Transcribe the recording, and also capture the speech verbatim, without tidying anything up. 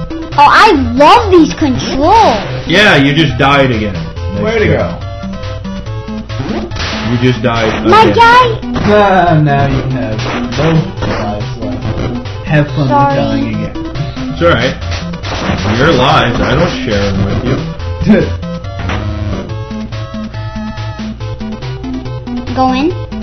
Oh, I love these controls. Yeah, you just died again. Nice Way to try. go. You just died again. My guy. Ah, now you have no lives left. Have fun with Sorry. dying again. It's alright. Your lives, I don't share them with you. Go in.